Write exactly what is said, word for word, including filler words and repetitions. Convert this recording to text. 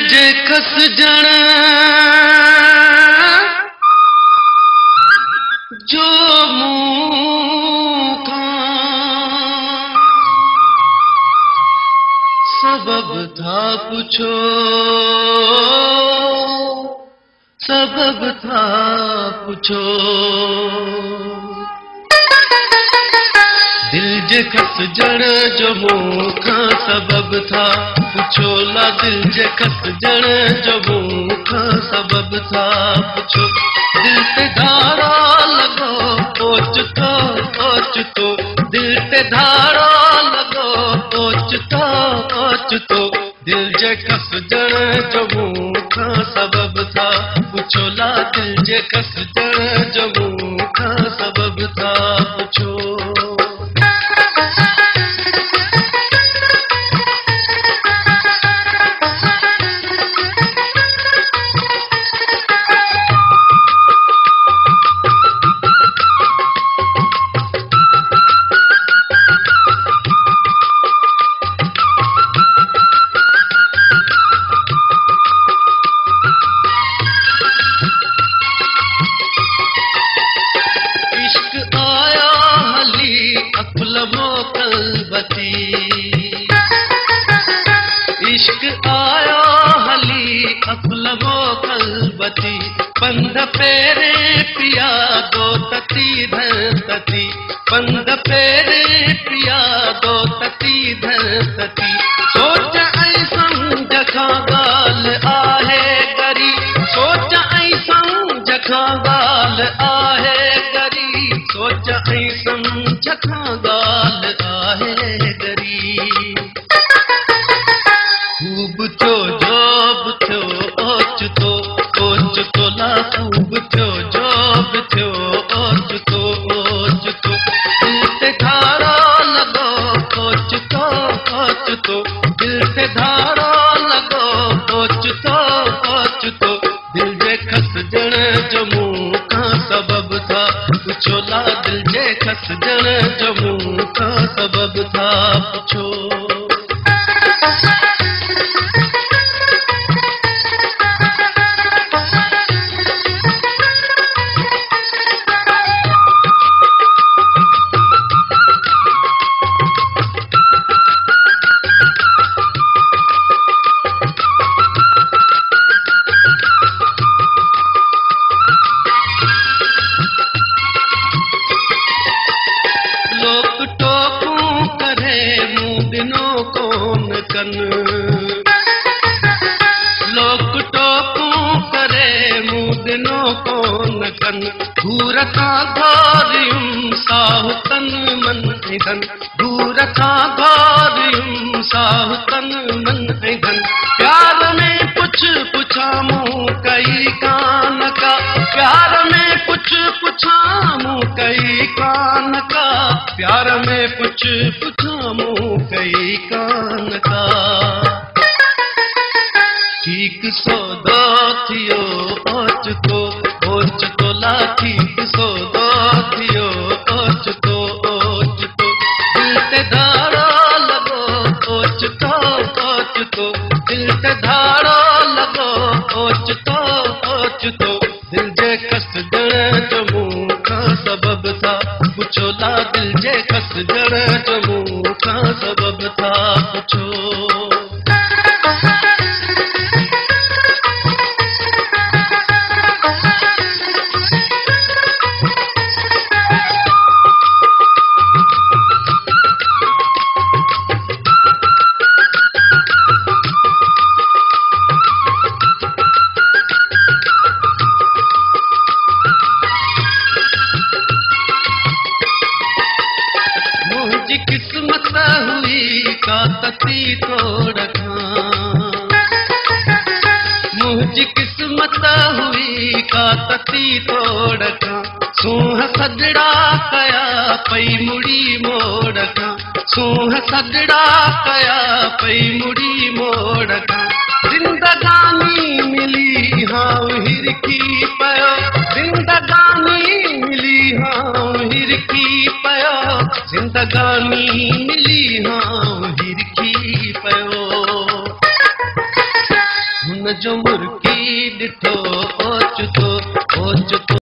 जे खसजण जो मुँह खां सबब था पुछो सबब था पुछो दिल जे खसजण जो मुँह खां सबब था पुछो ला दिल जे खसजण जो मुँह खां सबब था पुछो दिल ते धारा लगो ओचतो ओचतो दिल ते धारा लगो ओचतो ओचतो दिल जे खसजण जो मुँह खां सबब था पुछो ला दिल जे खसजण जो मुँह खां सबब था पुछो इश्क आयो हली अफलवो कलबती पंध पेरे पिया दो तती धर तती पंध पेरे पिया दो तती धर तती सोच ऐं समझ खां ॻाल्हि आहे गरी सोच ऐं समझ खां ॻाल्हि आहे गरी सोच ऐं समझ खां ॻाल्हि आहे गरी खूब थो जोब थो ओचतो ओचतो ला खूब थो जोब थो ओचतो ओचतो दिल ते धारा लगो ओचतो ओचतो दिल ते धारा लगो ओचतो ओचतो दिल जे खसजण जो मुँह खां सबब था पुछो ला दिल जे खसजण जो मुँह खां सबब था पुछो लोक टोकूं करे मुँह दिनो कोन कन दूर खां घोरियूं साहु तन मन ऐं धन दूर खां घोरियूं साहु तन मन ऐं धन प्यार में पुछ पुछामूं कई कान का प्यार में पुछ पुछामूं कई कान का प्यार में पुछ पुछामूं कई कान का ठीक सौदो थियो ओचतो ओचतो ला ठीक सौदो थियो ओचतो ओचतो दिल ते धारा लगो ओचतो ओचतो दिल ते धारा लगो ओचतो ओचतो दिल जे खसजण जो मुँह खां सबब था पुछो ला दिल जे खसजण जो मुँह खां सबब था पुछो किस्मत हुई का तती तोड़ खां मुझी किस्मत हुई का तती तोड़ खां सूंह सजड़ा कया पई मुड़ी मोड़ खां सूंह सजड़ा कया पई मुड़ी मोड़ खां जिंदगानी मिली हाँ हिरकी पयो जिंदगानी मिली हाँ हिरकी पयो जिंदगानी मिली हाँ हिरकी पयो हुन जो मुर्की ॾिठो ओचितो ओचितो